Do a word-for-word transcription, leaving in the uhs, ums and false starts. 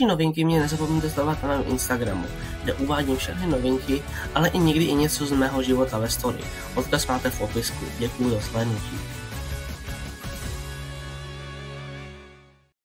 další novinky mě nezapomeňte sledovat na mém Instagramu, kde uvádím všechny novinky, ale i někdy i něco z mého života ve story. Odkaz máte v popisku. Děkuji za slednutí.